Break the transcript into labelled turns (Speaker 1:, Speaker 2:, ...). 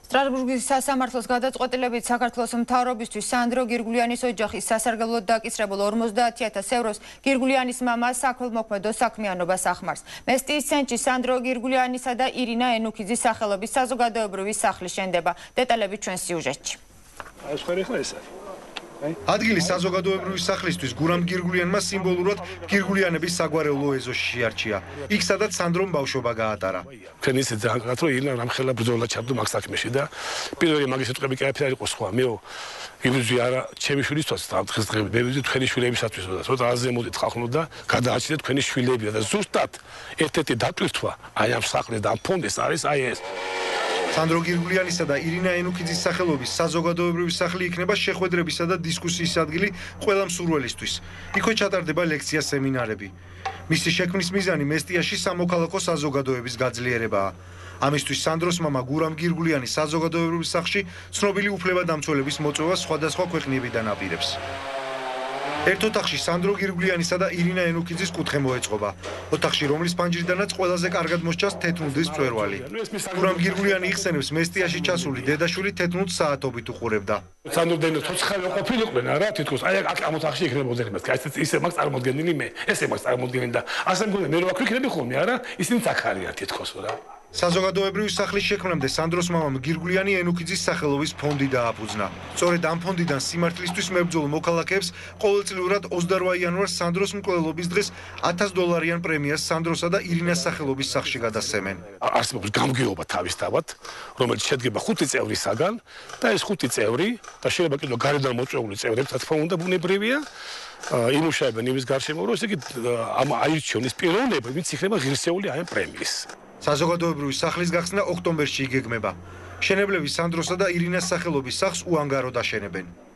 Speaker 1: სტრასბურგის სასამართლოს გადაწყვეტილებით საქართველოს მთავრობისთვის სანდრო გირგულიანის ოჯახის სასარგებლოდ დაკისრებულ 50,000 ევროს გირგულიანის მამა საქველმოქმედო საქმიანობას ახმარს. მესტიის ცენტრში სანდრო გირგულიანისა და ირინა ენუქიძის სახელობის საზოგადოებრივი სახლი შენდება. დეტალები ჩვენ სიუჟეტში.
Speaker 2: ადგილი საზოგადოებრივი სახლისთვის გურამ გირგულიანმა სიმბოლურად გირგულიანების საგვარეულო ეზოში შეარჩია. იქ სადაც სანდრომ ბავშვობა გაატარა.
Speaker 3: თქვენ ისე ძაღლად რომ ირინა რამხელა ბრძოლა ჩაბდო მაგ საქმეში და პირველი მაგის სიტყვები კი არ იყო სხვა. მეო იბრძვი არა ჩემი შვილისთვის და დღესდღეობით მე ვიბრძვი თქვენი შვილებისათვის და ცოტა აზემოდით ხალხნო და გადააჭიდეთ თქვენი შვილებია და ზუსტად ერთ-ერთი დატვირთვა აი ამ სახლის და ამ ფონდის არის აი ეს. სანდრო გირგულიანისა და ირინა ენუქიძის სახელობის საზოგადოებრივი სახლი იქნება შეხვედრებისა და დისკუსიის ადგილი ყველა მსურველისთვის. იქვე ჩატარდება ლექცია სემინარები. მისი შექმნის მიზანი მესტიაში სამოქალაქო საზოგადოების გაძლიერებაა. ამისთვის სანდროს მამა გურამ გირგულიანი საზოგადოებრივ სახლში ცნობილი უფლებადამცველების მოწვევა სხვადასხვა ქვეყნებიდან აპირებს. ერთ ოთახში სანდრო გირგულიანისა და ირინა ენუქიძის კუთხე მოეწყობა. ოთახში, რომლის ფანჯრიდანაც ყველაზე კარგად მოსჩანს თეთრუნდის მწვერვალი. გურამ გირგულიანი იხსენებს მესტიაში ჩასული დედაშვილი თეთრუნდს საათობით უყურებდა. სანდრო დენო ცოცხალე ყოფილიყვნენ არა თითქოს აი ამ ოთახში იქნებოდნენ იმას. ისე მაგ წარმოდგენილი მე, ესე მაგ წარმოდგენილი და ასე მგონია მე რო აქ ვიქნები ხოლმე არა, ისინი აქ არიან თითქოს რა. საზოგადოებრივი სახლის შექმნამდე სანდროს მამამ გირგულიანი ენუქიძის სახელობის ფონდი დააფუძნა. სწორედ ამ ფონდიდან სიმართლისთვის მებრძოლ მოქალაქეებს ყოველწლიურად 28 იანვარს სანდროს მკვლელობის დღეს $1000 პრემიას სანდროსა და ირინას სახელობის სახლში გადასცემენ. არსებობს გამგეობა თავისთავად, რომელიც შედგება 5 წევრისაგან და ეს 5 წევრი და შეიძლება კიდევ გარედან მოწვეული წევრები, რა თქმა უნდა, ბუნებრივია. იმუშავებენ იმის გარშემო, რომ ესე იგი ამ აირჩევნის პიროვნება, ვინც იქნება ღირსეული აი ამ პრემიის. საზოგადოებრივი სახლის გახსნა ოქტომბერში იგეგმება. მშენებლები სანდროსა და ირინას სახელობის სახლს უანგაროდ აშენებენ.